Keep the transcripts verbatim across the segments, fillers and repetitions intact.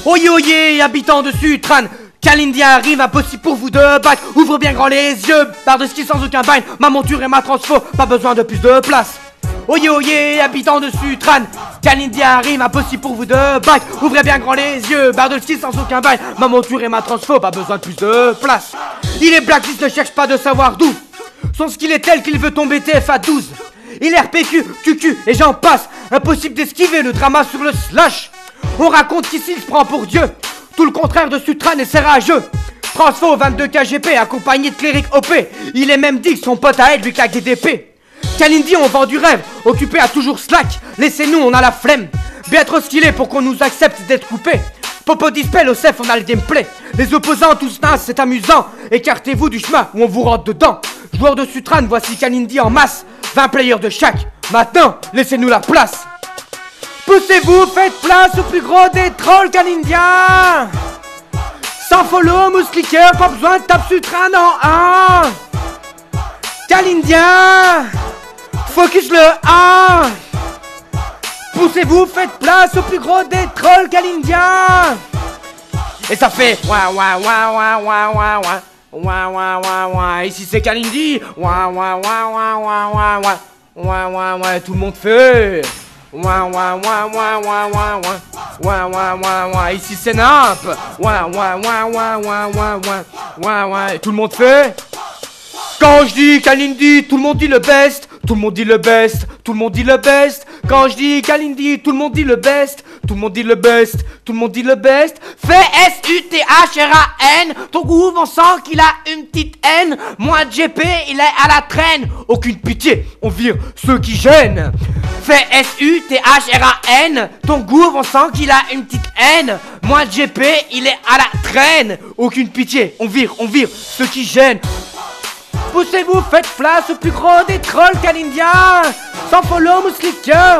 Oyez, oyez, habitants de Sutran, Kalindi arrive, impossible pour vous de battre. Ouvre bien grand les yeux, barre de ski sans aucun bain. Ma monture et ma transfo, pas besoin de plus de place. Oyez, oyez, habitants de Sutran, Kalindi arrive, impossible pour vous de battre. Ouvrez bien grand les yeux, barre de ski sans aucun bain. Ma monture et ma transfo, pas besoin de plus de place. Il est blacklist, ne cherche pas de savoir d'où son skill est tel qu'il veut tomber T F à douze. Il est R P Q, Q Q et j'en passe. Impossible d'esquiver le drama sur le slash. On raconte qu'ici il se prend pour Dieu. Tout le contraire de Sutran et c'est rageux. Transfo vingt-deux K G P accompagné de cléric O P. Il est même dit que son pote à elle lui claque des D P. Kalindi on vend du rêve, occupé à toujours slack. Laissez-nous, on a la flemme. Bien trop skillé pour qu'on nous accepte d'être coupé. Popo dispel au cef, on a le gameplay. Les opposants tous nazes, c'est amusant. Écartez-vous du chemin ou on vous rentre dedans. Joueurs de Sutran, voici Kalindi en masse. vingt players de chaque. Maintenant, laissez-nous la place. Poussez-vous, faites place au plus gros des trolls kalindiens. Sans follow, mousse clicker, pas besoin de tape Sutran en un. Kalindien, focus le un. Poussez-vous, faites place au plus gros des trolls kalindiens. Et ça fait ouah ouah ouah ouah ouah ouah ouah ouah ouah ouah ouah. Ici c'est Kalindi. Ouah ouah ouah ouah ouah ouah ouah ouah ouah ouah. Tout le monde fait ouah ouah ouah ouah ouah ouah ouah ouah ouah ouah. Ici c'est Nap. Ouah ouah ouah ouah ouah ouah ouah ouah ouah. Et tout le monde fait. Quand je dis Kalindi, tout le monde dit le best. Tout le monde dit le best, tout le monde dit le best. Quand je dis Kalindi, tout le monde dit le best. Tout le monde dit le best, tout le monde dit le best. Fais S U T H R A N. Ton groove, on sent qu'il a une petite haine. Moi, G P, il est à la traîne. Aucune pitié, on vire ceux qui gênent. Fais S U T H R A N. Ton groove, on sent qu'il a une petite haine. Moi, G P, il est à la traîne. Aucune pitié, on vire, on vire ceux qui gênent. Poussez-vous, faites place au plus gros des trolls kalindiens. Sans follow, mousse clicker.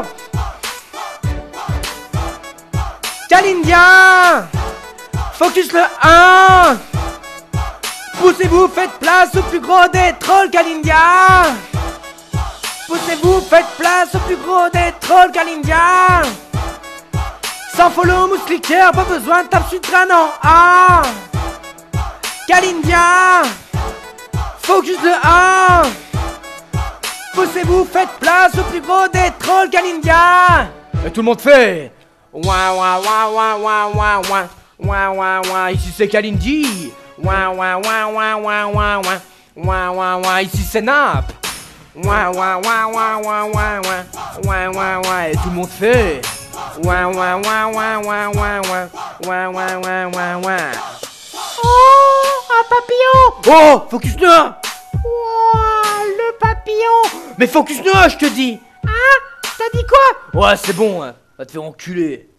Kalindien, focus le un. Poussez-vous, faites place au plus gros des trolls kalindiens. Poussez-vous, faites place au plus gros des trolls kalindiens. Sans follow, mousse clicker, pas besoin de tape Sutran en un. Kalindien, focus le un. Poussez-vous, faites place au plus gros des trolls kalindiens. Et tout le monde fait ouah ouah ouah ouah ouah ouah ouah ouah ouah ouah. Ici c'est Kalindi. Ouah ouah ouah ouah ouah ouah ouah ouah ouah ouah. Ici c'est Nap. Ouah ouah ouah ouah ouah ouah ouah ouah ouah. Et tout le monde fait ouah ouah ouah ouah ouah ouah ouah ouah ouah ouah ouah. Oh, un papillon. Oh, focus le un. Ouah, le papillon. Mais focus le un, je te dis. Hein? T'as dit quoi? Ouais, c'est bon, hein. Va te faire enculer.